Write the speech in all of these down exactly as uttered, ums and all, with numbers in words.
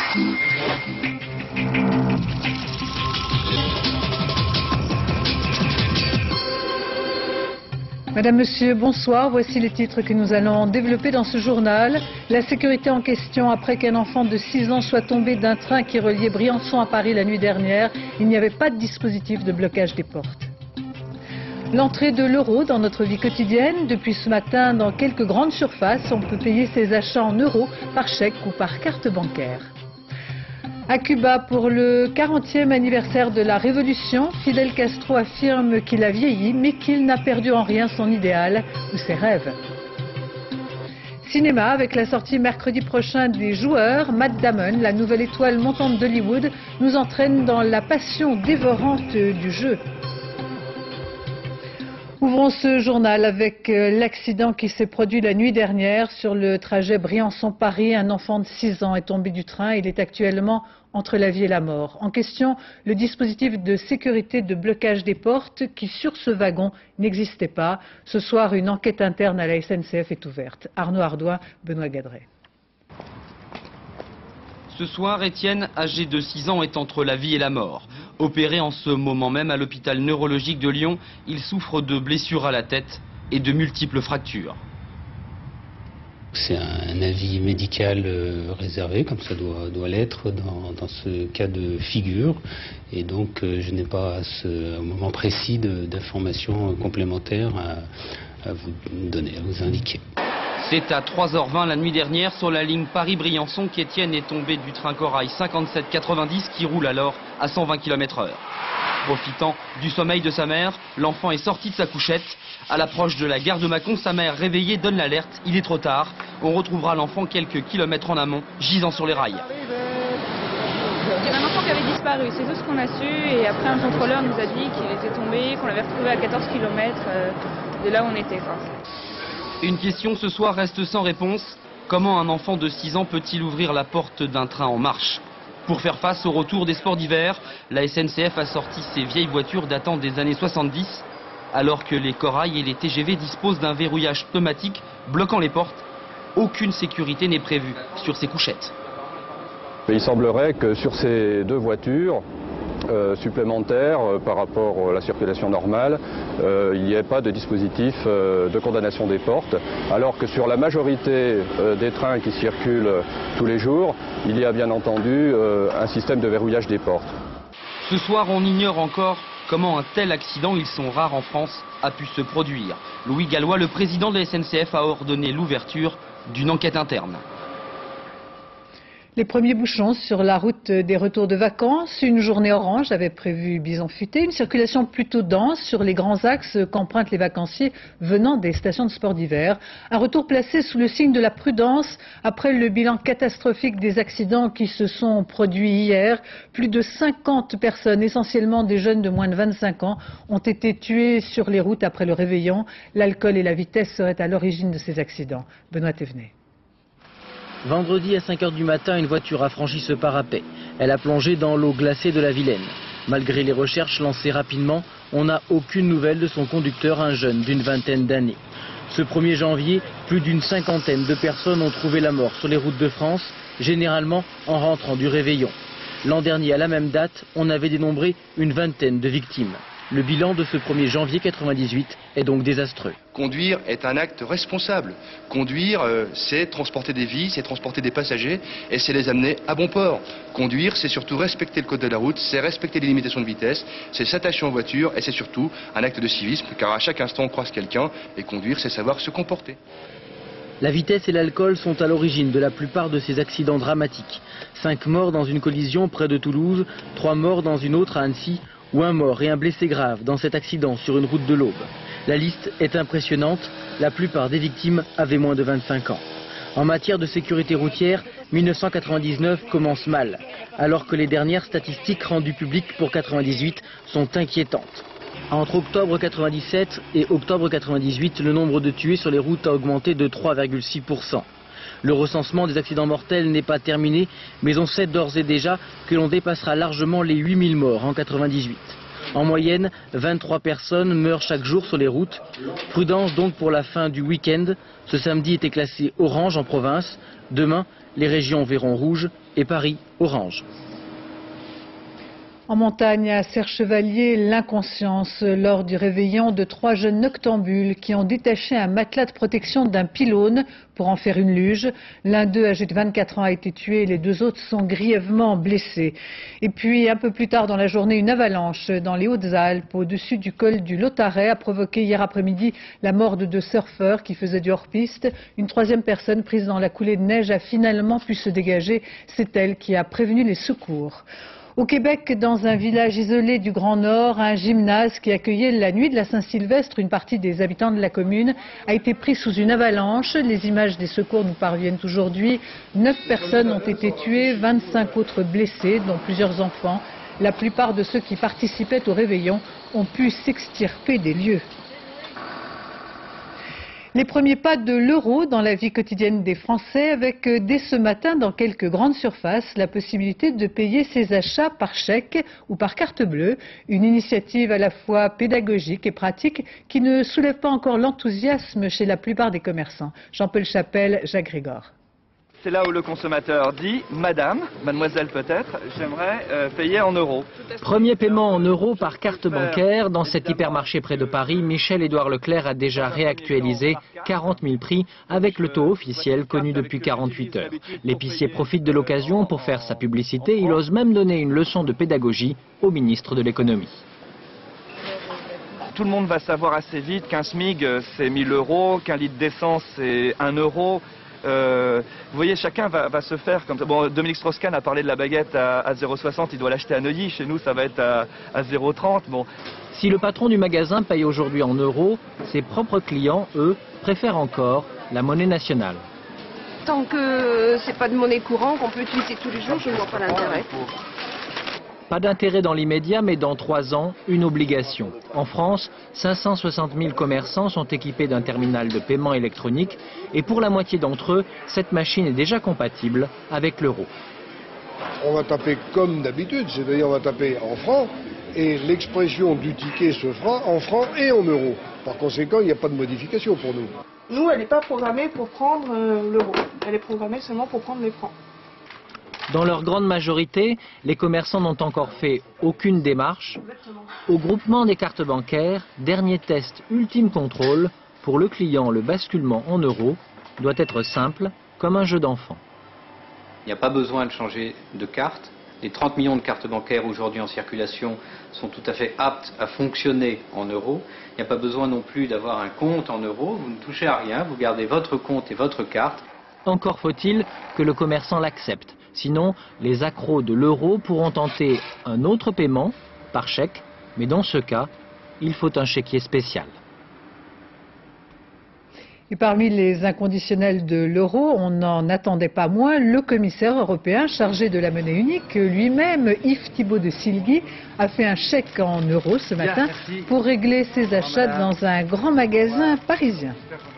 Madame, Monsieur, bonsoir. Voici les titres que nous allons développer dans ce journal. La sécurité en question après qu'un enfant de six ans soit tombé d'un train qui reliait Briançon à Paris la nuit dernière. Il n'y avait pas de dispositif de blocage des portes. L'entrée de l'euro dans notre vie quotidienne. Depuis ce matin, dans quelques grandes surfaces, on peut payer ses achats en euros par chèque ou par carte bancaire. À Cuba, pour le quarantième anniversaire de la Révolution, Fidel Castro affirme qu'il a vieilli, mais qu'il n'a perdu en rien son idéal ou ses rêves. Cinéma, avec la sortie mercredi prochain des Joueurs, Matt Damon, la nouvelle étoile montante d'Hollywood, nous entraîne dans la passion dévorante du jeu. Ouvrons ce journal avec l'accident qui s'est produit la nuit dernière sur le trajet Briançon-Paris. Un enfant de six ans est tombé du train. Il est actuellement entre la vie et la mort. En question, le dispositif de sécurité de blocage des portes qui, sur ce wagon, n'existait pas. Ce soir, une enquête interne à la S N C F est ouverte. Arnaud Ardoin, Benoît Gadret. Ce soir, Étienne, âgé de six ans, est entre la vie et la mort. Opéré en ce moment même à l'hôpital neurologique de Lyon, il souffre de blessures à la tête et de multiples fractures. C'est un avis médical euh, réservé, comme ça doit, doit l'être dans, dans ce cas de figure. Et donc euh, je n'ai pas à ce à un moment précis d'informations complémentaires à, à vous donner, à vous indiquer. C'est à trois heures vingt la nuit dernière sur la ligne Paris-Briançon qu'Étienne est tombé du train Corail cinquante-sept quatre-vingt-dix qui roule alors à cent vingt kilomètres heure. Profitant du sommeil de sa mère, l'enfant est sorti de sa couchette. À l'approche de la gare de Mâcon, sa mère réveillée donne l'alerte. Il est trop tard. On retrouvera l'enfant quelques kilomètres en amont, gisant sur les rails. Il y avait un enfant qui avait disparu, c'est tout ce qu'on a su. Et après, un contrôleur nous a dit qu'il était tombé, qu'on l'avait retrouvé à quatorze kilomètres de là où on était, quoi. Une question ce soir reste sans réponse. Comment un enfant de six ans peut-il ouvrir la porte d'un train en marche? Pour faire face au retour des sports d'hiver, la S N C F a sorti ses vieilles voitures datant des années soixante-dix. Alors que les corails et les T G V disposent d'un verrouillage pneumatique bloquant les portes, aucune sécurité n'est prévue sur ces couchettes. Il semblerait que sur ces deux voitures euh, supplémentaires euh, par rapport à la circulation normale, euh, il n'y ait pas de dispositif euh, de condamnation des portes, alors que sur la majorité euh, des trains qui circulent euh, tous les jours, il y a bien entendu euh, un système de verrouillage des portes. Ce soir, on ignore encore comment un tel accident, ils sont rares en France, a pu se produire. Louis Gallois, le président de la S N C F, a ordonné l'ouverture d'une enquête interne. Les premiers bouchons sur la route des retours de vacances. Une journée orange avait prévu Bison Futé. Une circulation plutôt dense sur les grands axes qu'empruntent les vacanciers venant des stations de sport d'hiver. Un retour placé sous le signe de la prudence après le bilan catastrophique des accidents qui se sont produits hier. Plus de cinquante personnes, essentiellement des jeunes de moins de vingt-cinq ans, ont été tuées sur les routes après le réveillon. L'alcool et la vitesse seraient à l'origine de ces accidents. Benoît Thévenet. Vendredi à cinq heures du matin, une voiture a franchi ce parapet. Elle a plongé dans l'eau glacée de la Vilaine. Malgré les recherches lancées rapidement, on n'a aucune nouvelle de son conducteur, un jeune d'une vingtaine d'années. Ce premier janvier, plus d'une cinquantaine de personnes ont trouvé la mort sur les routes de France, généralement en rentrant du réveillon. L'an dernier, à la même date, on avait dénombré une vingtaine de victimes. Le bilan de ce premier janvier quatre-vingt-dix-huit est donc désastreux. Conduire est un acte responsable. Conduire, euh, c'est transporter des vies, c'est transporter des passagers et c'est les amener à bon port. Conduire, c'est surtout respecter le code de la route, c'est respecter les limitations de vitesse, c'est s'attacher en voiture et c'est surtout un acte de civisme car à chaque instant on croise quelqu'un et conduire, c'est savoir se comporter. La vitesse et l'alcool sont à l'origine de la plupart de ces accidents dramatiques. Cinq morts dans une collision près de Toulouse, trois morts dans une autre à Annecy, ou un mort et un blessé grave dans cet accident sur une route de l'Aube. La liste est impressionnante, la plupart des victimes avaient moins de vingt-cinq ans. En matière de sécurité routière, mille neuf cent quatre-vingt-dix-neuf commence mal, alors que les dernières statistiques rendues publiques pour quatre-vingt-dix-huit sont inquiétantes. Entre octobre quatre-vingt-dix-sept et octobre quatre-vingt-dix-huit, le nombre de tués sur les routes a augmenté de trois virgule six pour cent. Le recensement des accidents mortels n'est pas terminé, mais on sait d'ores et déjà que l'on dépassera largement les huit mille morts en quatre-vingt-dix-huit. En moyenne, vingt-trois personnes meurent chaque jour sur les routes. Prudence donc pour la fin du week-end. Ce samedi était classé orange en province. Demain, les régions verront rouge et Paris orange. En montagne, à Serre-Chevalier, l'inconscience lors du réveillon de trois jeunes noctambules qui ont détaché un matelas de protection d'un pylône pour en faire une luge. L'un d'eux, âgé de vingt-quatre ans, a été tué et les deux autres sont grièvement blessés. Et puis, un peu plus tard dans la journée, une avalanche dans les Hautes-Alpes, au-dessus du col du Lautaret, a provoqué hier après-midi la mort de deux surfeurs qui faisaient du hors-piste. Une troisième personne prise dans la coulée de neige a finalement pu se dégager. C'est elle qui a prévenu les secours. Au Québec, dans un village isolé du Grand Nord, un gymnase qui accueillait la nuit de la Saint-Sylvestre une partie des habitants de la commune a été pris sous une avalanche. Les images des secours nous parviennent aujourd'hui. Neuf personnes ont été tuées, vingt-cinq autres blessées, dont plusieurs enfants. La plupart de ceux qui participaient au réveillon ont pu s'extirper des lieux. Les premiers pas de l'euro dans la vie quotidienne des Français avec dès ce matin dans quelques grandes surfaces la possibilité de payer ses achats par chèque ou par carte bleue. Une initiative à la fois pédagogique et pratique qui ne soulève pas encore l'enthousiasme chez la plupart des commerçants. Jean-Paul Chapelle, Jacques Grégor. C'est là où le consommateur dit « Madame, mademoiselle peut-être, j'aimerais euh, payer en euros ». Premier paiement en euros par carte bancaire. Dans cet hypermarché près de Paris, Michel-Édouard Leclerc a déjà réactualisé quarante mille prix avec le taux officiel connu depuis quarante-huit heures. L'épicier profite de l'occasion pour faire sa publicité. Il ose même donner une leçon de pédagogie au ministre de l'économie. Tout le monde va savoir assez vite qu'un SMIG c'est mille euros, qu'un litre d'essence c'est un euro. Euh, vous voyez, chacun va, va se faire comme ça. Bon, Dominique Strauss-Kahn a parlé de la baguette à, à zéro virgule soixante, il doit l'acheter à Neuilly. Chez nous, ça va être à, à zéro virgule trente. Bon. Si le patron du magasin paye aujourd'hui en euros, ses propres clients, eux, préfèrent encore la monnaie nationale. Tant que c'est pas de monnaie courante qu'on peut utiliser tous les jours, je ne vois pas l'intérêt. Pas d'intérêt dans l'immédiat, mais dans trois ans, une obligation. En France, cinq cent soixante mille commerçants sont équipés d'un terminal de paiement électronique et pour la moitié d'entre eux, cette machine est déjà compatible avec l'euro. On va taper comme d'habitude, c'est-à-dire on va taper en francs et l'expression du ticket se fera en francs et en euros. Par conséquent, il n'y a pas de modification pour nous. Nous, elle n'est pas programmée pour prendre euh, l'euro, elle est programmée seulement pour prendre les francs. Dans leur grande majorité, les commerçants n'ont encore fait aucune démarche. Au groupement des cartes bancaires, dernier test, ultime contrôle, pour le client, le basculement en euros doit être simple, comme un jeu d'enfant. Il n'y a pas besoin de changer de carte. Les trente millions de cartes bancaires aujourd'hui en circulation sont tout à fait aptes à fonctionner en euros. Il n'y a pas besoin non plus d'avoir un compte en euros. Vous ne touchez à rien, vous gardez votre compte et votre carte. Encore faut-il que le commerçant l'accepte. Sinon, les accros de l'euro pourront tenter un autre paiement par chèque, mais dans ce cas, il faut un chéquier spécial. Et parmi les inconditionnels de l'euro, on n'en attendait pas moins, le commissaire européen chargé de la monnaie unique, lui-même, Yves Thibault de Silguy, a fait un chèque en euros ce matin pour régler ses achats dans un grand magasin parisien.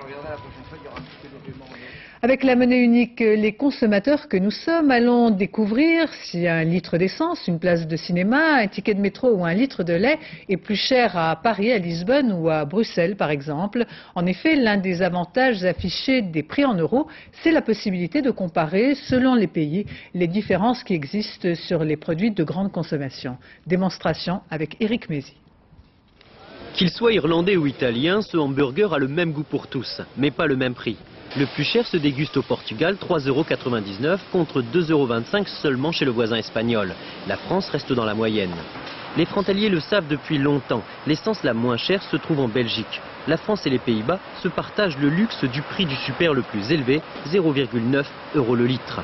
Avec la monnaie unique, les consommateurs que nous sommes allons découvrir si un litre d'essence, une place de cinéma, un ticket de métro ou un litre de lait est plus cher à Paris, à Lisbonne ou à Bruxelles par exemple. En effet, l'un des avantages affichés des prix en euros, c'est la possibilité de comparer selon les pays les différences qui existent sur les produits de grande consommation. Démonstration avec Éric Mézy. Qu'il soit irlandais ou italien, ce hamburger a le même goût pour tous, mais pas le même prix. Le plus cher se déguste au Portugal, trois euros quatre-vingt-dix-neuf contre deux euros vingt-cinq seulement chez le voisin espagnol. La France reste dans la moyenne. Les frontaliers le savent depuis longtemps, l'essence la moins chère se trouve en Belgique. La France et les Pays-Bas se partagent le luxe du prix du super le plus élevé, zéro virgule neuf euros le litre.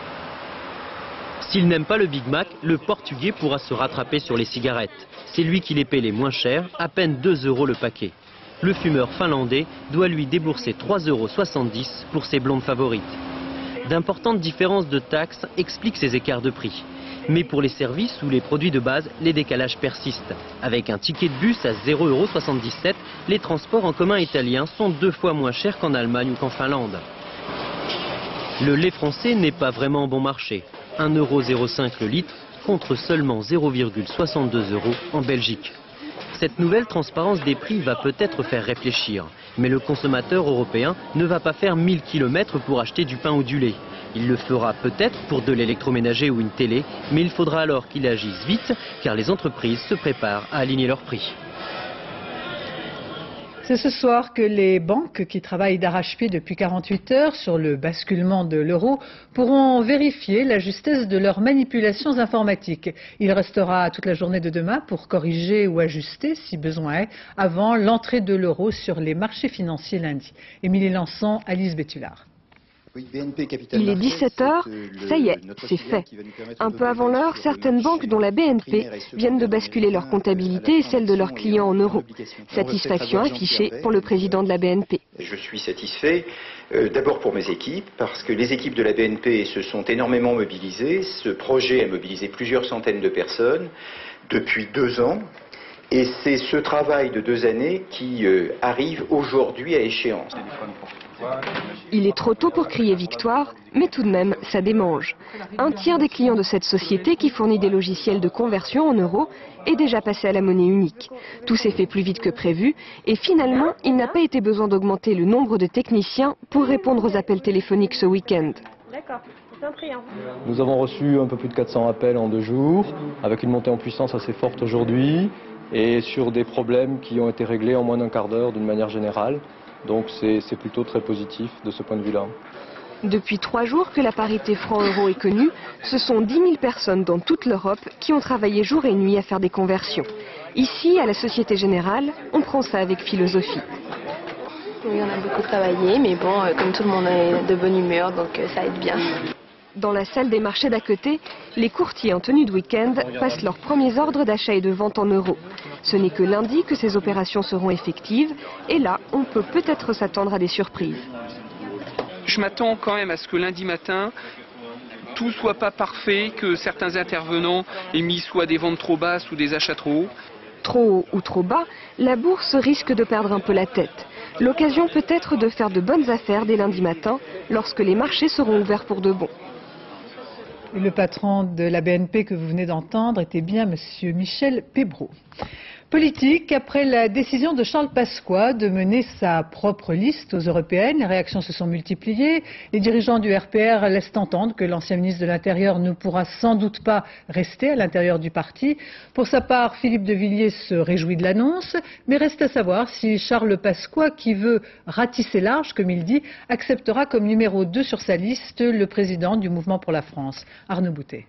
S'il n'aime pas le Big Mac, le Portugais pourra se rattraper sur les cigarettes. C'est lui qui les paie les moins chères, à peine deux euros le paquet. Le fumeur finlandais doit lui débourser trois euros soixante-dix pour ses blondes favorites. D'importantes différences de taxes expliquent ces écarts de prix. Mais pour les services ou les produits de base, les décalages persistent. Avec un ticket de bus à zéro euros soixante-dix-sept, les transports en commun italiens sont deux fois moins chers qu'en Allemagne ou qu'en Finlande. Le lait français n'est pas vraiment bon marché. un euro zéro cinq le litre contre seulement zéro virgule soixante-deux euros en Belgique. Cette nouvelle transparence des prix va peut-être faire réfléchir. Mais le consommateur européen ne va pas faire mille kilomètres pour acheter du pain ou du lait. Il le fera peut-être pour de l'électroménager ou une télé, mais il faudra alors qu'il agisse vite, car les entreprises se préparent à aligner leurs prix. C'est ce soir que les banques qui travaillent d'arrache-pied depuis quarante-huit heures sur le basculement de l'euro pourront vérifier la justesse de leurs manipulations informatiques. Il restera toute la journée de demain pour corriger ou ajuster, si besoin est, avant l'entrée de l'euro sur les marchés financiers lundi. Émilie Lançon, Alice Bétulard. Il est dix-sept heures, ça y est, c'est fait. Un peu avant l'heure, certaines banques, dont la B N P, viennent de basculer leur comptabilité et celle de leurs clients en euros. Satisfaction affichée pour le président de la B N P. Je suis satisfait, euh, d'abord pour mes équipes, parce que les équipes de la B N P se sont énormément mobilisées. Ce projet a mobilisé plusieurs centaines de personnes depuis deux ans. Et c'est ce travail de deux années qui euh, arrive aujourd'hui à échéance. Il est trop tôt pour crier victoire, mais tout de même, ça démange. Un tiers des clients de cette société qui fournit des logiciels de conversion en euros est déjà passé à la monnaie unique. Tout s'est fait plus vite que prévu et finalement, il n'a pas été besoin d'augmenter le nombre de techniciens pour répondre aux appels téléphoniques ce week-end. D'accord, c'est un prix. Hein. Nous avons reçu un peu plus de quatre cents appels en deux jours, avec une montée en puissance assez forte aujourd'hui et sur des problèmes qui ont été réglés en moins d'un quart d'heure d'une manière générale. Donc c'est plutôt très positif de ce point de vue-là. Depuis trois jours que la parité franc-euro est connue, ce sont dix mille personnes dans toute l'Europe qui ont travaillé jour et nuit à faire des conversions. Ici, à la Société Générale, on prend ça avec philosophie. Oui, on a beaucoup travaillé, mais bon, euh, comme tout le monde est de bonne humeur, donc euh, ça aide bien. Dans la salle des marchés d'à côté, les courtiers en tenue de week-end passent leurs premiers ordres d'achat et de vente en euros. Ce n'est que lundi que ces opérations seront effectives, et là, on peut peut-être s'attendre à des surprises. Je m'attends quand même à ce que lundi matin, tout soit pas parfait, que certains intervenants aient mis soit des ventes trop basses ou des achats trop hauts. Trop haut ou trop bas, la bourse risque de perdre un peu la tête. L'occasion peut être de faire de bonnes affaires dès lundi matin, lorsque les marchés seront ouverts pour de bon. Et le patron de la B N P que vous venez d'entendre était bien Monsieur Michel Pébreau. Politique, après la décision de Charles Pasqua de mener sa propre liste aux européennes, les réactions se sont multipliées. Les dirigeants du R P R laissent entendre que l'ancien ministre de l'Intérieur ne pourra sans doute pas rester à l'intérieur du parti. Pour sa part, Philippe de Villiers se réjouit de l'annonce, mais reste à savoir si Charles Pasqua, qui veut ratisser large, comme il dit, acceptera comme numéro deux sur sa liste le président du Mouvement pour la France, Arnaud Boutet.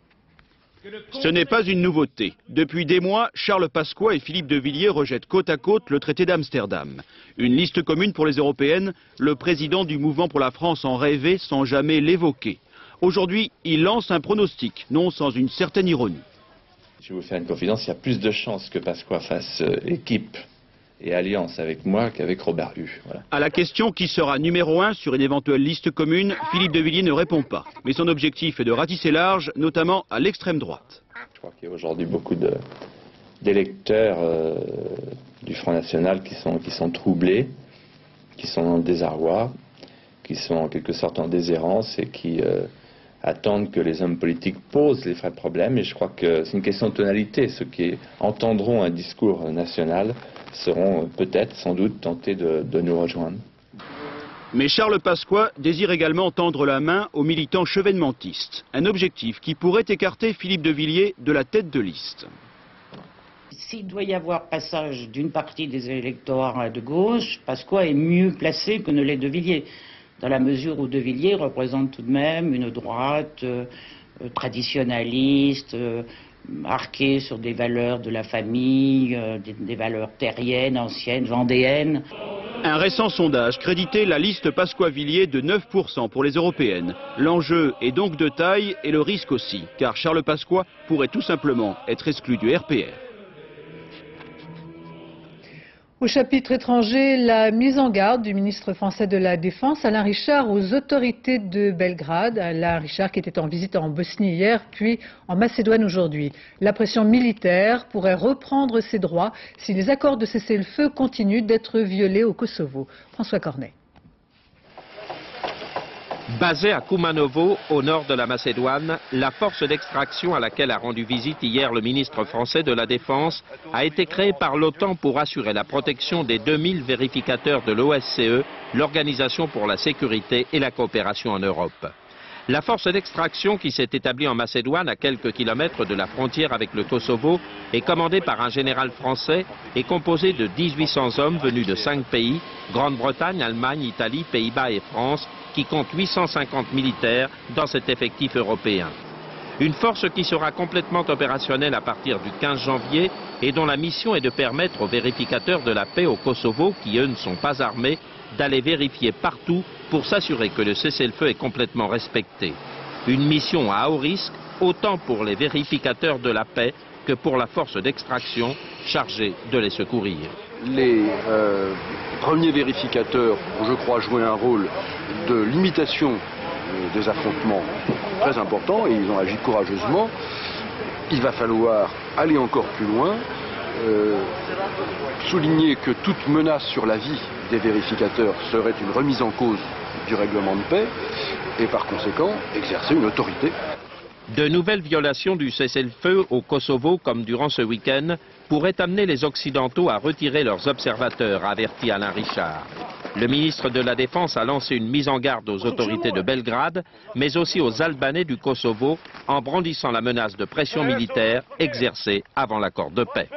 Ce n'est pas une nouveauté. Depuis des mois, Charles Pasqua et Philippe de Villiers rejettent côte à côte le traité d'Amsterdam. Une liste commune pour les européennes, le président du Mouvement pour la France en rêvait sans jamais l'évoquer. Aujourd'hui, il lance un pronostic, non sans une certaine ironie. Je vais vous faire une confidence, il y a plus de chances que Pasqua fasse euh, équipe et alliance avec moi qu'avec Robert Hue. Voilà. À la question qui sera numéro un sur une éventuelle liste commune, Philippe de Villiers ne répond pas. Mais son objectif est de ratisser large, notamment à l'extrême droite. Je crois qu'il y a aujourd'hui beaucoup d'électeurs euh, du Front National qui sont, qui sont troublés, qui sont en désarroi, qui sont en quelque sorte en déshérence et qui euh, attendent que les hommes politiques posent les vrais problèmes. Et je crois que c'est une question de tonalité. Ceux qui entendront un discours national seront peut-être, sans doute, tentés de, de nous rejoindre. Mais Charles Pasqua désire également tendre la main aux militants chevènementistes. Un objectif qui pourrait écarter Philippe de Villiers de la tête de liste. S'il doit y avoir passage d'une partie des électorats de gauche, Pasqua est mieux placé que ne l'est de Villiers, dans la mesure où de Villiers représente tout de même une droite euh, traditionnaliste, euh, marquée sur des valeurs de la famille, euh, des, des valeurs terriennes, anciennes, vendéennes. Un récent sondage créditait la liste Pasqua-Villiers de neuf pour cent pour les européennes. L'enjeu est donc de taille et le risque aussi, car Charles Pasqua pourrait tout simplement être exclu du R P R. Au chapitre étranger, la mise en garde du ministre français de la Défense, Alain Richard, aux autorités de Belgrade. Alain Richard qui était en visite en Bosnie hier, puis en Macédoine aujourd'hui. La pression militaire pourrait reprendre ses droits si les accords de cessez-le-feu continuent d'être violés au Kosovo. François Cornet. Basée à Kumanovo, au nord de la Macédoine, la force d'extraction à laquelle a rendu visite hier le ministre français de la Défense a été créée par l'OTAN pour assurer la protection des deux mille vérificateurs de l'O S C E, l'Organisation pour la sécurité et la coopération en Europe. La force d'extraction qui s'est établie en Macédoine à quelques kilomètres de la frontière avec le Kosovo est commandée par un général français et composée de mille huit cents hommes venus de cinq pays, Grande-Bretagne, Allemagne, Italie, Pays-Bas et France, qui compte huit cent cinquante militaires dans cet effectif européen. Une force qui sera complètement opérationnelle à partir du quinze janvier et dont la mission est de permettre aux vérificateurs de la paix au Kosovo, qui eux ne sont pas armés, d'aller vérifier partout pour s'assurer que le cessez-le-feu est complètement respecté. Une mission à haut risque, autant pour les vérificateurs de la paix que pour la force d'extraction chargée de les secourir. Les euh, premiers vérificateurs ont, je crois, joué un rôle de limitation euh, des affrontements très important et ils ont agi courageusement. Il va falloir aller encore plus loin, euh, souligner que toute menace sur la vie des vérificateurs serait une remise en cause du règlement de paix et par conséquent exercer une autorité. De nouvelles violations du cessez-le-feu au Kosovo, comme durant ce week-end, pourraient amener les Occidentaux à retirer leurs observateurs, a averti Alain Richard. Le ministre de la Défense a lancé une mise en garde aux autorités de Belgrade, mais aussi aux Albanais du Kosovo, en brandissant la menace de pression militaire exercée avant l'accord de paix.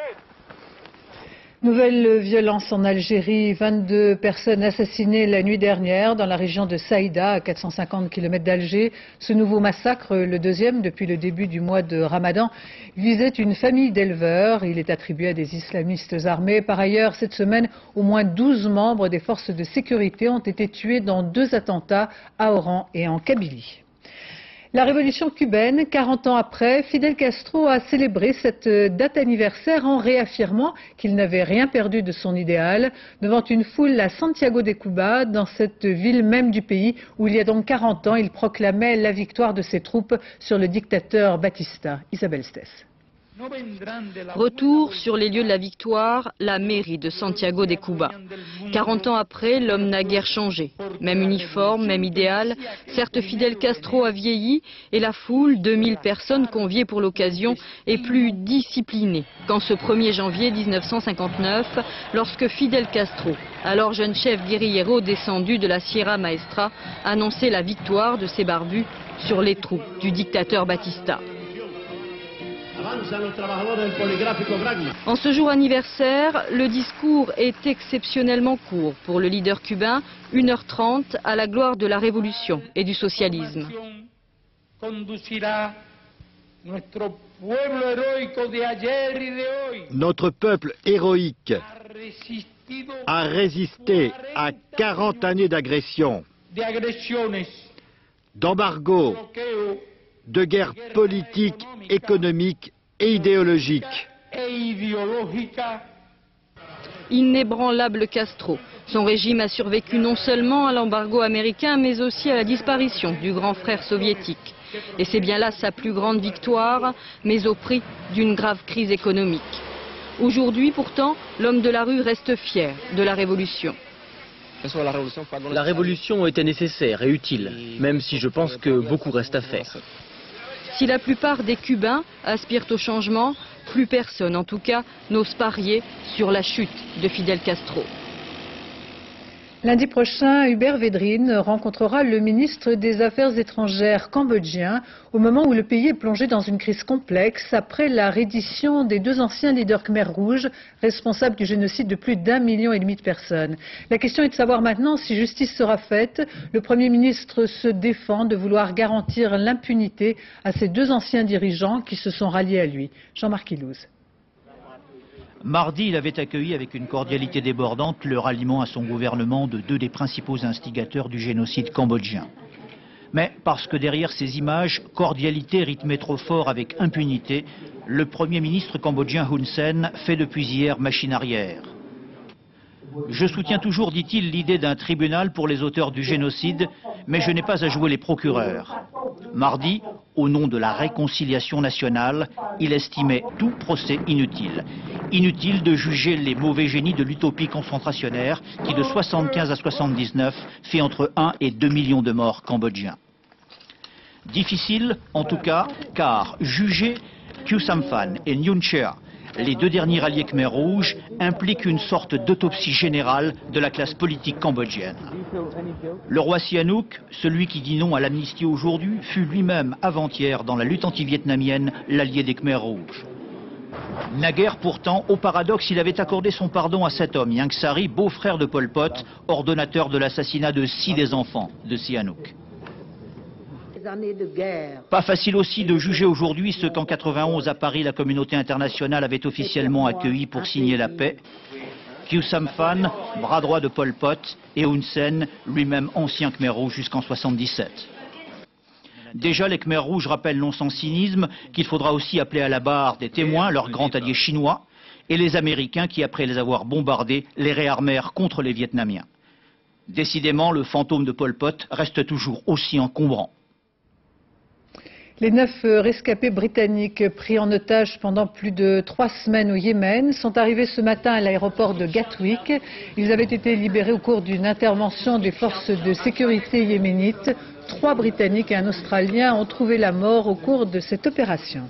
Nouvelle violence en Algérie, vingt-deux personnes assassinées la nuit dernière dans la région de Saïda, à quatre cent cinquante kilomètres d'Alger. Ce nouveau massacre, le deuxième depuis le début du mois de Ramadan, visait une famille d'éleveurs. Il est attribué à des islamistes armés. Par ailleurs, cette semaine, au moins douze membres des forces de sécurité ont été tués dans deux attentats à Oran et en Kabylie. La révolution cubaine, quarante ans après, Fidel Castro a célébré cette date anniversaire en réaffirmant qu'il n'avait rien perdu de son idéal devant une foule à Santiago de Cuba, dans cette ville même du pays où il y a donc quarante ans, il proclamait la victoire de ses troupes sur le dictateur Batista. Isabelle Stess. Retour sur les lieux de la victoire, la mairie de Santiago de Cuba. quarante ans après, l'homme n'a guère changé. Même uniforme, même idéal. Certes, Fidel Castro a vieilli et la foule, deux mille personnes conviées pour l'occasion, est plus disciplinée qu'en ce premier janvier mille neuf cent cinquante-neuf, lorsque Fidel Castro, alors jeune chef guérillero descendu de la Sierra Maestra, annonçait la victoire de ses barbus sur les troupes du dictateur Batista. En ce jour anniversaire, le discours est exceptionnellement court pour le leader cubain, une heure trente à la gloire de la révolution et du socialisme. Notre peuple héroïque a résisté à quarante années d'agression, d'embargo, de guerre politique, économique et idéologique. Inébranlable Castro. Son régime a survécu non seulement à l'embargo américain, mais aussi à la disparition du grand frère soviétique. Et c'est bien là sa plus grande victoire, mais au prix d'une grave crise économique. Aujourd'hui, pourtant, l'homme de la rue reste fier de la révolution. La révolution était nécessaire et utile, même si je pense que beaucoup reste à faire. Si la plupart des Cubains aspirent au changement, plus personne en tout cas n'ose parier sur la chute de Fidel Castro. Lundi prochain, Hubert Védrine rencontrera le ministre des Affaires étrangères cambodgien au moment où le pays est plongé dans une crise complexe après la reddition des deux anciens leaders Khmer rouges responsables du génocide de plus d'un million et demi de personnes. La question est de savoir maintenant si justice sera faite. Le Premier ministre se défend de vouloir garantir l'impunité à ces deux anciens dirigeants qui se sont ralliés à lui. Jean-Marc Ilouz. Mardi, il avait accueilli avec une cordialité débordante le ralliement à son gouvernement de deux des principaux instigateurs du génocide cambodgien. Mais parce que derrière ces images, cordialité rythmée trop fort avec impunité, le Premier ministre cambodgien Hun Sen fait depuis hier machine arrière. Je soutiens toujours, dit-il, l'idée d'un tribunal pour les auteurs du génocide, mais je n'ai pas à jouer les procureurs. Mardi, au nom de la réconciliation nationale, il estimait tout procès inutile. Inutile de juger les mauvais génies de l'utopie concentrationnaire qui, de soixante-quinze à soixante-dix-neuf, fait entre un et deux millions de morts cambodgiens. Difficile, en tout cas, car juger Khieu Samphan et Nguyen Chea, les deux derniers alliés Khmer Rouge, implique une sorte d'autopsie générale de la classe politique cambodgienne. Le roi Sihanouk, celui qui dit non à l'amnistie aujourd'hui, fut lui-même avant-hier dans la lutte anti-vietnamienne l'allié des Khmer Rouges. Naguère pourtant, au paradoxe, il avait accordé son pardon à cet homme, Ieng Sary, beau-frère de Pol Pot, ordonnateur de l'assassinat de six des enfants de Sihanouk. Pas facile aussi de juger aujourd'hui ce qu'en quatre-vingt-onze à Paris la communauté internationale avait officiellement accueilli pour signer la paix. Khieu Samphan, bras droit de Pol Pot, et Hun Sen, lui-même ancien Khmer Rouge jusqu'en soixante-dix-sept. Déjà, les Khmer Rouges rappellent non sans cynisme qu'il faudra aussi appeler à la barre des témoins, leurs grands alliés chinois, et les Américains qui, après les avoir bombardés, les réarmèrent contre les Vietnamiens. Décidément, le fantôme de Pol Pot reste toujours aussi encombrant. Les neuf rescapés britanniques pris en otage pendant plus de trois semaines au Yémen sont arrivés ce matin à l'aéroport de Gatwick. Ils avaient été libérés au cours d'une intervention des forces de sécurité yéménites. Trois Britanniques et un Australien ont trouvé la mort au cours de cette opération.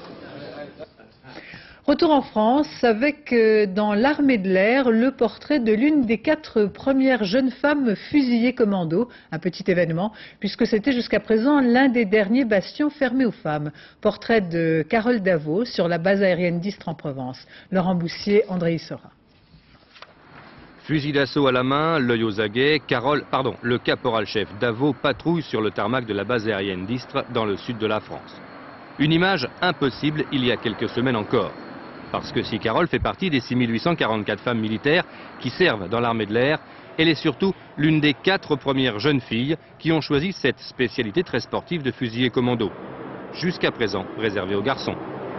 Retour en France avec, euh, dans l'armée de l'air, le portrait de l'une des quatre premières jeunes femmes fusillées commando. Un petit événement, puisque c'était jusqu'à présent l'un des derniers bastions fermés aux femmes. Portrait de Carole Davos sur la base aérienne d'Istres en Provence. Laurent Boussier, André Issora. Fusil d'assaut à la main, l'œil aux aguets, Carole, pardon, le caporal-chef Davos patrouille sur le tarmac de la base aérienne d'Istres dans le sud de la France. Une image impossible il y a quelques semaines encore. Parce que si Carole fait partie des six mille huit cent quarante-quatre femmes militaires qui servent dans l'armée de l'air, elle est surtout l'une des quatre premières jeunes filles qui ont choisi cette spécialité très sportive de fusilier commando, jusqu'à présent réservée aux garçons.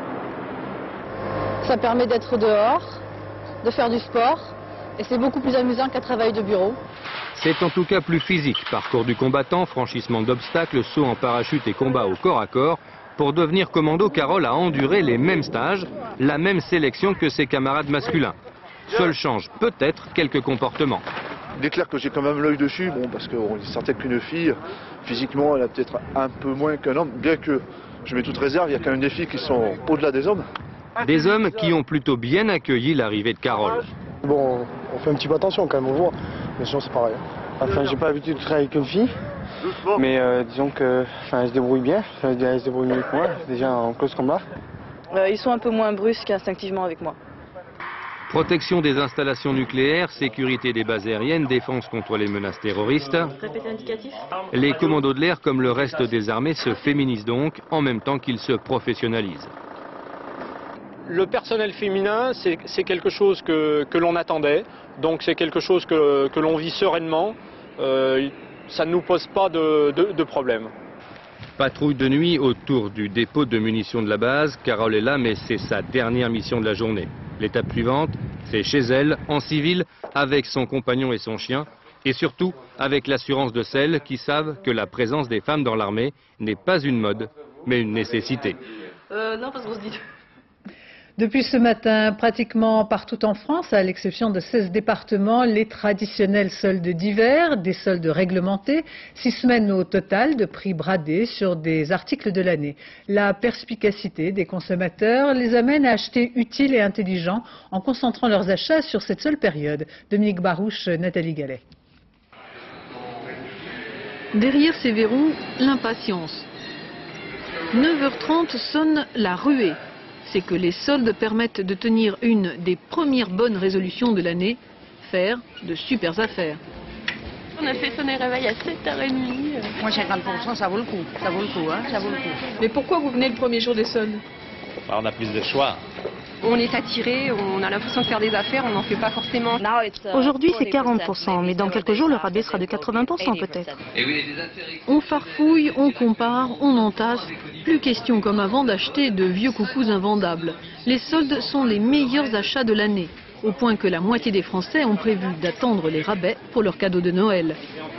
Ça permet d'être dehors, de faire du sport, et c'est beaucoup plus amusant qu'un travail de bureau. C'est en tout cas plus physique, parcours du combattant, franchissement d'obstacles, saut en parachute et combat au corps à corps. Pour devenir commando, Carole a enduré les mêmes stages, la même sélection que ses camarades masculins. Seul change peut-être quelques comportements. Il est clair que j'ai quand même l'œil dessus, bon, parce qu'on est certain qu'une fille, physiquement, elle a peut-être un peu moins qu'un homme, bien que je mets toute réserve, il y a quand même des filles qui sont au-delà des hommes. Des hommes qui ont plutôt bien accueilli l'arrivée de Carole. Bon, on fait un petit peu attention quand même, on voit, mais sinon c'est pareil. Enfin, j'ai pas l'habitude de travailler avec une fille. Mais euh, disons que, enfin, elle se débrouille bien, enfin, elle se débrouille mieux que moi, déjà en close combat. Euh, ils sont un peu moins brusques instinctivement avec moi. Protection des installations nucléaires, sécurité des bases aériennes, défense contre les menaces terroristes. Répétez indicatif. Les commandos de l'air, comme le reste des armées, se féminisent donc en même temps qu'ils se professionnalisent. Le personnel féminin, c'est quelque chose que, que l'on attendait, donc c'est quelque chose que, que l'on vit sereinement. Euh, ça ne nous pose pas de, de, de problème. Patrouille de nuit autour du dépôt de munitions de la base. Carole est là, mais c'est sa dernière mission de la journée. L'étape suivante, c'est chez elle, en civil, avec son compagnon et son chien, et surtout avec l'assurance de celles qui savent que la présence des femmes dans l'armée n'est pas une mode, mais une nécessité. Euh, non, parce qu'on se dit... Depuis ce matin, pratiquement partout en France, à l'exception de seize départements, les traditionnels soldes d'hiver, des soldes réglementés, six semaines au total de prix bradés sur des articles de l'année. La perspicacité des consommateurs les amène à acheter utile et intelligent en concentrant leurs achats sur cette seule période. Dominique Barouche, Nathalie Gallet. Derrière ces verrous, l'impatience. neuf heures trente sonne la ruée. C'est que les soldes permettent de tenir une des premières bonnes résolutions de l'année, faire de super affaires. On a fait sonner réveil à sept heures trente. Moi, cinquante pour cent, ça vaut le coup. Ça vaut le coup, hein, ça vaut le coup. Mais pourquoi vous venez le premier jour des soldes? On a plus de choix. On est attiré, on a l'impression de faire des affaires, on n'en fait pas forcément. Aujourd'hui, c'est quarante pour cent, mais dans quelques jours, le rabais sera de quatre-vingts pour cent peut-être. On farfouille, on compare, on entasse. Plus question comme avant d'acheter de vieux coucous invendables. Les soldes sont les meilleurs achats de l'année, au point que la moitié des Français ont prévu d'attendre les rabais pour leurs cadeaux de Noël.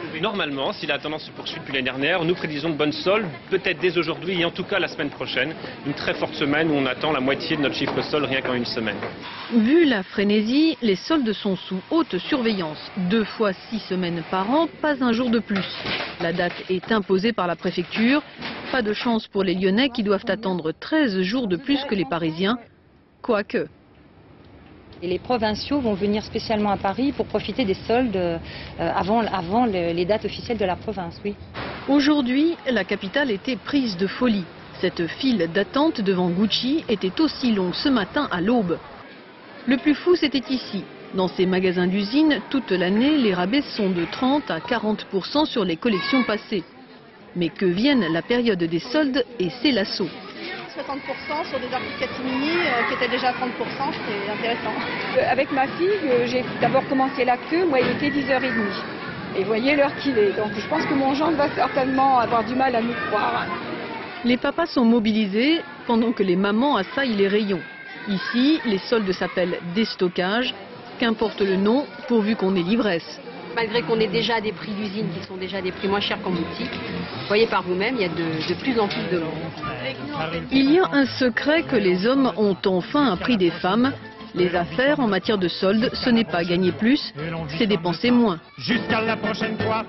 Normalement, si la tendance se poursuit depuis l'année dernière, nous prédisons de bonnes soldes, peut-être dès aujourd'hui et en tout cas la semaine prochaine. Une très forte semaine où on attend la moitié de notre chiffre sol rien qu'en une semaine. Vu la frénésie, les soldes sont sous haute surveillance. Deux fois six semaines par an, pas un jour de plus. La date est imposée par la préfecture. Pas de chance pour les Lyonnais qui doivent attendre treize jours de plus que les Parisiens. Quoique. Et les provinciaux vont venir spécialement à Paris pour profiter des soldes euh, avant, avant le, les dates officielles de la province, oui. Aujourd'hui, la capitale était prise de folie. Cette file d'attente devant Gucci était aussi longue ce matin à l'aube. Le plus fou, c'était ici. Dans ces magasins d'usine, toute l'année, les rabais sont de trente à quarante pour cent sur les collections passées. Mais que vienne la période des soldes et c'est l'assaut. soixante pour cent sur des articles catimini euh, qui étaient déjà à trente pour cent, c'était intéressant. Euh, avec ma fille, euh, j'ai d'abord commencé la queue, moi il était dix heures trente. Et voyez l'heure qu'il est, donc je pense que mon gendre va certainement avoir du mal à nous croire. Les papas sont mobilisés pendant que les mamans assaillent les rayons. Ici, les soldes s'appellent déstockage, qu'importe le nom, pourvu qu'on ait l'ivresse. Malgré qu'on ait déjà des prix d'usine qui sont déjà des prix moins chers qu'en boutique, vous voyez par vous-même, il y a de, de plus en plus de monde. Il y a un secret que les hommes ont enfin appris des femmes. Les affaires en matière de soldes, ce n'est pas gagner plus, c'est dépenser moins. Jusqu'à la prochaine fois.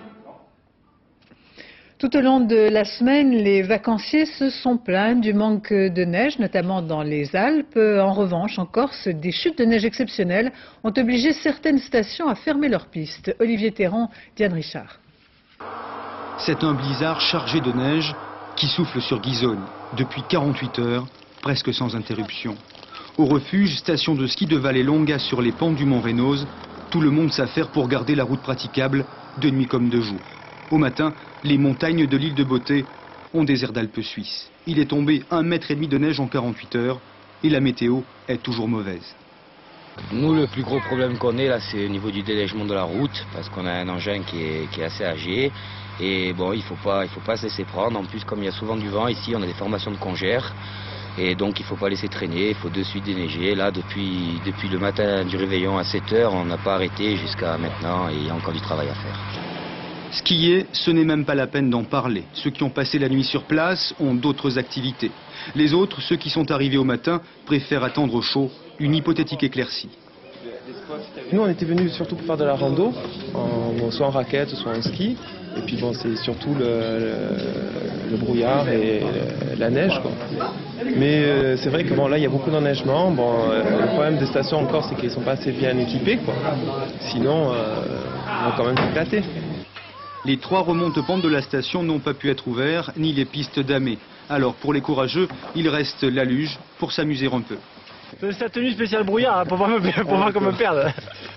Tout au long de la semaine, les vacanciers se sont plaints du manque de neige, notamment dans les Alpes. En revanche, en Corse, des chutes de neige exceptionnelles ont obligé certaines stations à fermer leurs pistes. Olivier Théran, Diane Richard. C'est un blizzard chargé de neige qui souffle sur Ghisone depuis quarante-huit heures, presque sans interruption. Au refuge, station de ski de Vallelonga sur les pentes du Mont Venoz, tout le monde s'affaire pour garder la route praticable de nuit comme de jour. Au matin, les montagnes de l'île de Beauté ont des airs d'Alpes suisses. Il est tombé un mètre et demi de neige en quarante-huit heures et la météo est toujours mauvaise. Nous, le plus gros problème qu'on ait là, c'est au niveau du délègement de la route, parce qu'on a un engin qui est, qui est assez âgé. Et bon, il ne faut pas, il faut pas se laisser prendre. En plus, comme il y a souvent du vent, ici, on a des formations de congères. Et donc, il ne faut pas laisser traîner, il faut de suite déneiger. Là, depuis, depuis le matin du réveillon à sept heures, on n'a pas arrêté jusqu'à maintenant et il y a encore du travail à faire. Skier, ce n'est même pas la peine d'en parler. Ceux qui ont passé la nuit sur place ont d'autres activités. Les autres, ceux qui sont arrivés au matin, préfèrent attendre au chaud une hypothétique éclaircie. Nous, on était venus surtout pour faire de la rando, en, bon, soit en raquette, soit en ski. Et puis bon, c'est surtout le, le, le brouillard et le, la neige, quoi. Mais euh, c'est vrai que bon, là, il y a beaucoup d'enneigement. Bon, euh, le problème des stations encore, c'est qu'elles ne sont pas assez bien équipées, quoi. Sinon, euh, on va quand même s'éclater. Les trois remonte-pentes de la station n'ont pas pu être ouverts, ni les pistes damées. Alors, pour les courageux, il reste la luge pour s'amuser un peu. C'est sa tenue spéciale brouillard, hein, pour pas me, pour pas qu'on me perde.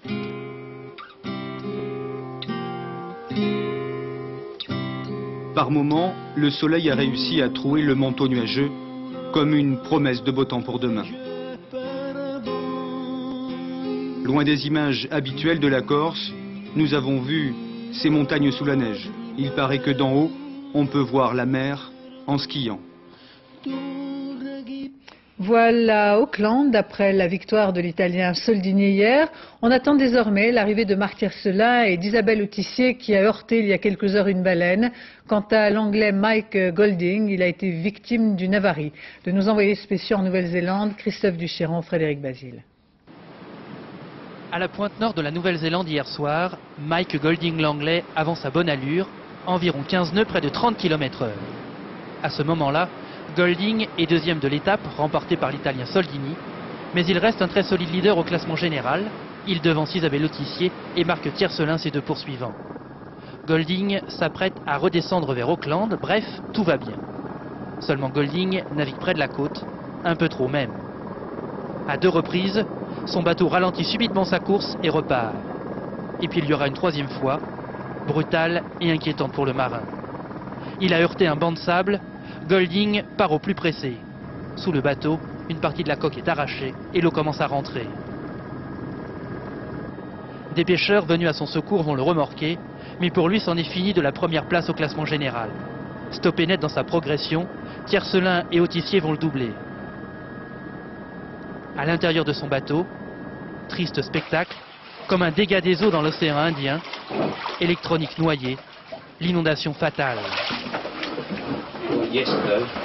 Par moments, le soleil a réussi à trouer le manteau nuageux, comme une promesse de beau temps pour demain. Loin des images habituelles de la Corse, nous avons vu ces montagnes sous la neige. Il paraît que d'en haut, on peut voir la mer en skiant. Voilà Auckland, après la victoire de l'Italien Soldini hier. On attend désormais l'arrivée de Marc Tiercelin et d'Isabelle Autissier qui a heurté il y a quelques heures une baleine. Quant à l'Anglais Mike Golding, il a été victime d'une avarie. De nos envoyés spéciaux en Nouvelle-Zélande, Christophe Duchéron, Frédéric Basile. À la pointe nord de la Nouvelle-Zélande hier soir, Mike Golding l'Anglais avance à bonne allure, environ quinze nœuds près de trente kilomètres heure. À ce moment-là, Golding est deuxième de l'étape, remportée par l'Italien Soldini, mais il reste un très solide leader au classement général. Il devance Isabelle Autissier et Marc Tiercelin, ses deux poursuivants. Golding s'apprête à redescendre vers Auckland, bref, tout va bien. Seulement Golding navigue près de la côte, un peu trop même. À deux reprises, son bateau ralentit subitement sa course et repart. Et puis il y aura une troisième fois, brutale et inquiétante pour le marin. Il a heurté un banc de sable. Golding part au plus pressé. Sous le bateau, une partie de la coque est arrachée et l'eau commence à rentrer. Des pêcheurs venus à son secours vont le remorquer, mais pour lui c'en est fini de la première place au classement général. Stoppé net dans sa progression, Tiercelin et Autissier vont le doubler. À l'intérieur de son bateau, triste spectacle, comme un dégât des eaux dans l'océan Indien, électronique noyée, l'inondation fatale. Yes,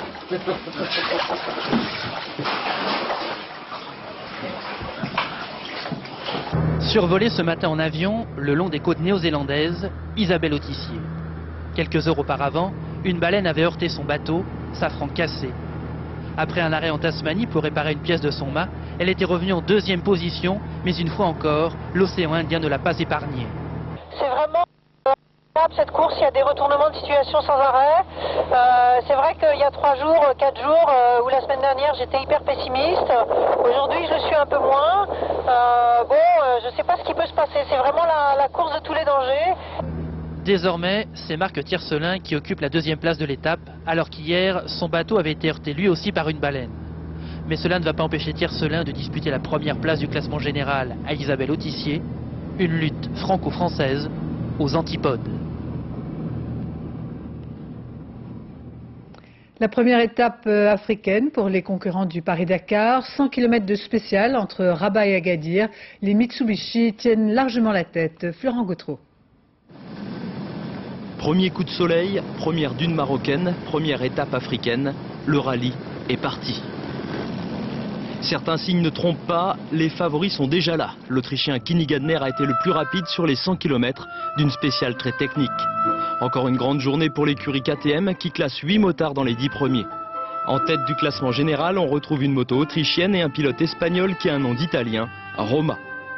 Survolée ce matin en avion, le long des côtes néo-zélandaises, Isabelle Autissier. Quelques heures auparavant, une baleine avait heurté son bateau, safran cassé. Après un arrêt en Tasmanie pour réparer une pièce de son mât, elle était revenue en deuxième position, mais une fois encore, l'océan Indien ne l'a pas épargnée. C'est vraiment cette course, il y a des retournements de situation sans arrêt. Euh, c'est vrai qu'il y a trois jours, quatre jours, euh, ou la semaine dernière, j'étais hyper pessimiste. Aujourd'hui, je suis un peu moins. Euh, bon, euh, je ne sais pas ce qui peut se passer. C'est vraiment la, la course de tous les dangers. Désormais, c'est Marc Tiercelin qui occupe la deuxième place de l'étape, alors qu'hier, son bateau avait été heurté lui aussi par une baleine. Mais cela ne va pas empêcher Tiercelin de disputer la première place du classement général à Isabelle Autissier. Une lutte franco-française aux antipodes. La première étape africaine pour les concurrents du Paris-Dakar, cent kilomètres de spécial entre Rabat et Agadir. Les Mitsubishi tiennent largement la tête. Florent Gautreau. Premier coup de soleil, première dune marocaine, première étape africaine, le rallye est parti. Certains signes ne trompent pas, les favoris sont déjà là. L'Autrichien Kini Gardner a été le plus rapide sur les cent kilomètres d'une spéciale très technique. Encore une grande journée pour l'écurie K T M qui classe huit motards dans les dix premiers. En tête du classement général, on retrouve une moto autrichienne et un pilote espagnol qui a un nom d'italien, Roma.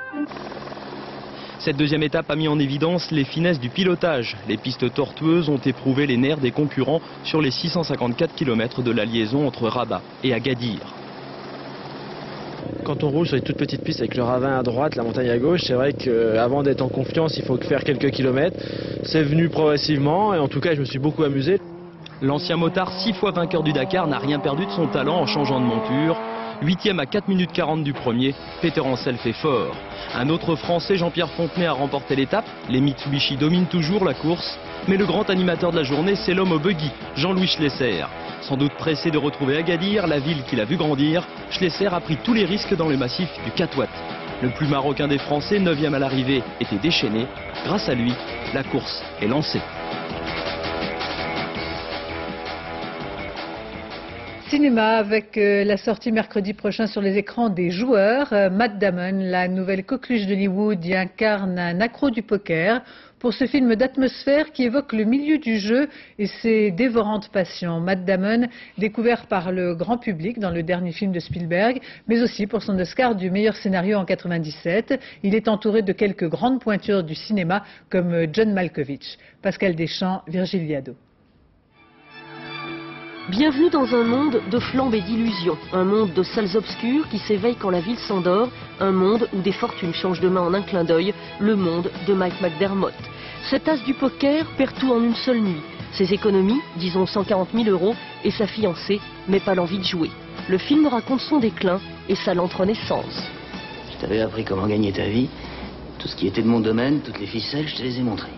Cette deuxième étape a mis en évidence les finesses du pilotage. Les pistes tortueuses ont éprouvé les nerfs des concurrents sur les six cent cinquante-quatre kilomètres de la liaison entre Rabat et Agadir. Quand on roule sur les toutes petites pistes avec le ravin à droite, la montagne à gauche, c'est vrai qu'avant d'être en confiance, il faut faire quelques kilomètres. C'est venu progressivement et en tout cas, je me suis beaucoup amusé. L'ancien motard, six fois vainqueur du Dakar, n'a rien perdu de son talent en changeant de monture. Huitième à quatre minutes quarante du premier, Peter Ancel fait fort. Un autre Français, Jean-Pierre Fontenay, a remporté l'étape. Les Mitsubishi dominent toujours la course. Mais le grand animateur de la journée, c'est l'homme au buggy, Jean-Louis Schlesser. Sans doute pressé de retrouver Agadir, la ville qu'il a vu grandir, Schlesser a pris tous les risques dans le massif du Katwat. Le plus marocain des Français, neuvième à l'arrivée, était déchaîné. Grâce à lui, la course est lancée. Cinéma avec euh, la sortie mercredi prochain sur les écrans des Joueurs. Euh, Matt Damon, la nouvelle coqueluche d'Hollywood, y incarne un accro du poker pour ce film d'atmosphère qui évoque le milieu du jeu et ses dévorantes passions. Matt Damon, découvert par le grand public dans le dernier film de Spielberg, mais aussi pour son Oscar du meilleur scénario en quatre-vingt-dix-sept. Il est entouré de quelques grandes pointures du cinéma comme John Malkovich. Pascal Deschamps, Virgile Viado. Bienvenue dans un monde de flammes et d'illusions, un monde de salles obscures qui s'éveillent quand la ville s'endort, un monde où des fortunes changent de main en un clin d'œil, le monde de Mike McDermott. Cet as du poker perd tout en une seule nuit, ses économies, disons cent quarante mille euros, et sa fiancée, mais pas l'envie de jouer. Le film raconte son déclin et sa lente renaissance. Je t'avais appris comment gagner ta vie, tout ce qui était de mon domaine, toutes les ficelles, je te les ai montrées.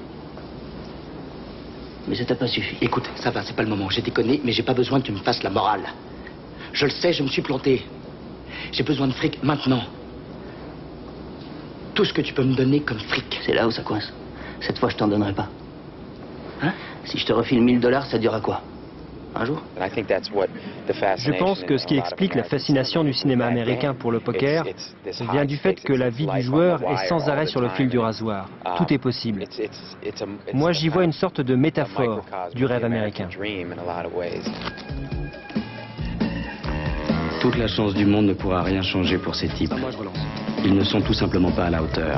Mais ça t'a pas suffi. Écoute, ça va, c'est pas le moment. J'ai déconné, mais j'ai pas besoin que tu me fasses la morale. Je le sais, je me suis planté. J'ai besoin de fric maintenant. Tout ce que tu peux me donner comme fric. C'est là où ça coince. Cette fois, je t'en donnerai pas. Hein? Si je te refile mille dollars, ça dure à quoi? Un jour? Je pense que ce qui explique la fascination du cinéma américain pour le poker vient du fait que la vie du joueur est sans arrêt sur le fil du rasoir. Tout est possible. Moi, j'y vois une sorte de métaphore du rêve américain. Toute la chance du monde ne pourra rien changer pour ces types. Ils ne sont tout simplement pas à la hauteur.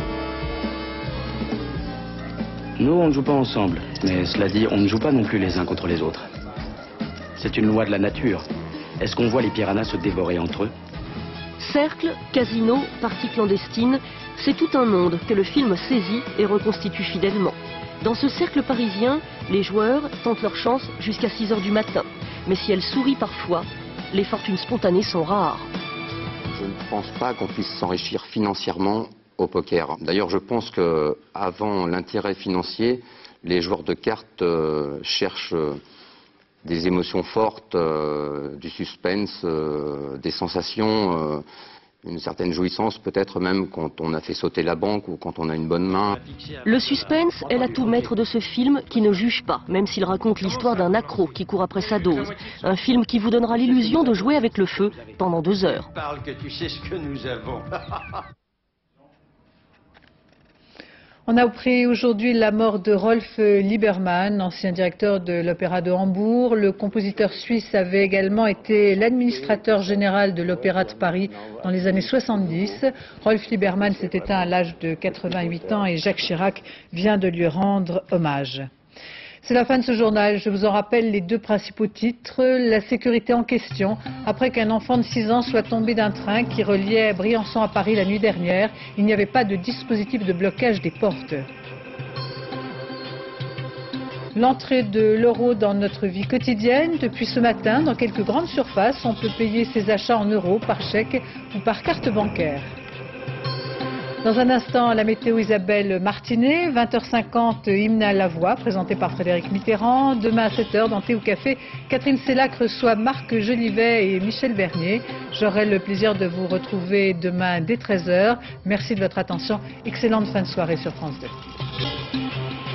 Nous, on ne joue pas ensemble, mais cela dit, on ne joue pas non plus les uns contre les autres. C'est une loi de la nature. Est-ce qu'on voit les piranhas se dévorer entre eux? Cercle, casino, partie clandestine, c'est tout un monde que le film saisit et reconstitue fidèlement. Dans ce cercle parisien, les joueurs tentent leur chance jusqu'à six heures du matin. Mais si elles sourient parfois, les fortunes spontanées sont rares. Je ne pense pas qu'on puisse s'enrichir financièrement au poker. D'ailleurs, je pense qu'avant l'intérêt financier, les joueurs de cartes euh, cherchent euh, des émotions fortes, euh, du suspense, euh, des sensations. Euh, une certaine jouissance, peut-être même quand on a fait sauter la banque ou quand on a une bonne main. Le suspense est l'atout maître de ce film qui ne juge pas, même s'il raconte l'histoire d'un accro qui court après sa dose. Un film qui vous donnera l'illusion de jouer avec le feu pendant deux heures. Parle que tu sais ce que nous avons. On a appris aujourd'hui la mort de Rolf Liebermann, ancien directeur de l'Opéra de Hambourg. Le compositeur suisse avait également été l'administrateur général de l'Opéra de Paris dans les années soixante-dix. Rolf Liebermann s'est éteint à l'âge de quatre-vingt-huit ans et Jacques Chirac vient de lui rendre hommage. C'est la fin de ce journal. Je vous en rappelle les deux principaux titres. La sécurité en question, après qu'un enfant de six ans soit tombé d'un train qui reliait Briançon à Paris la nuit dernière. Il n'y avait pas de dispositif de blocage des portes. L'entrée de l'euro dans notre vie quotidienne. Depuis ce matin, dans quelques grandes surfaces, on peut payer ses achats en euros, par chèque ou par carte bancaire. Dans un instant, la météo Isabelle Martinet, vingt heures cinquante, hymne à la voix, présenté par Frédéric Mitterrand. Demain à sept heures, dans Thé ou Café, Catherine Sellac reçoit Marc Jolivet et Michel Bernier. J'aurai le plaisir de vous retrouver demain dès treize heures. Merci de votre attention. Excellente fin de soirée sur France deux.